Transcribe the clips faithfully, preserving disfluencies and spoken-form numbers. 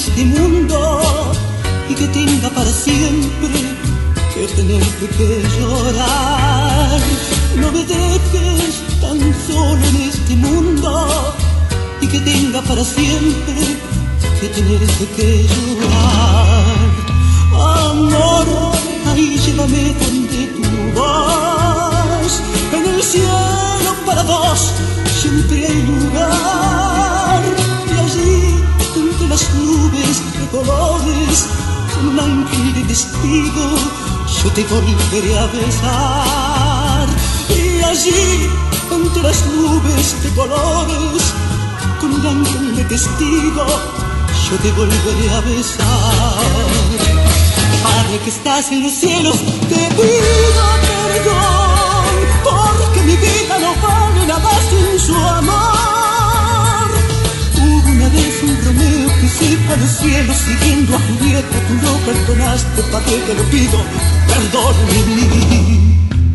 este mundo y que tenga para siempre que tenerte que llorar. No me dejes tan solo en este mundo y que tenga para siempre que tenerte que llorar. Amor, ahí llévame donde tú vas, en el cielo para dos siempre hay lugar. Y allí, entre las nubes de colores, con un ángel de testigo, yo te volveré a besar. Y allí, entre las nubes de colores, con un ángel de testigo, yo te volveré a besar. Padre que estás en los cielos, te pido perdón, porque mi vida no vale nada sin su amor. Hubo una vez un Romeo que se fue a los cielos siguiendo a Julieta, tú lo perdonaste, Padre, te lo pido, perdóname.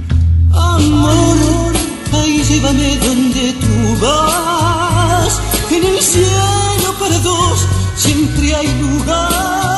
Amor, ahí llévame donde tú vas, en el cielo para dos siempre hay lugar.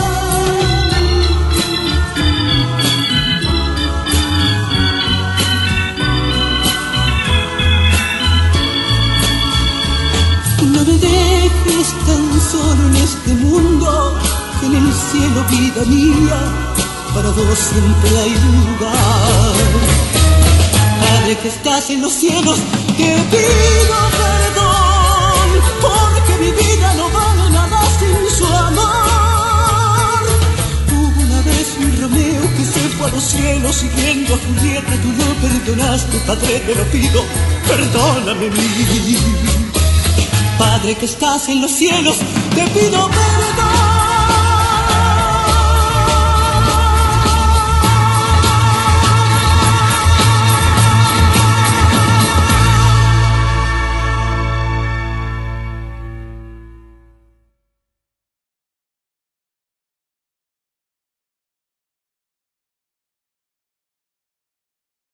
No me dejes tan solo en este mundo, que en el cielo, vida mía, para dos siempre hay lugar. Padre que estás en los cielos, te pido perdón, porque mi vida no vale nada sin su amor. Hubo una vez un Romeo que se fue a los cielos siguiendo a Julieta, tú lo perdonaste, Padre, te lo pido, perdóname mi. Padre que estás en los cielos, te pido perdón.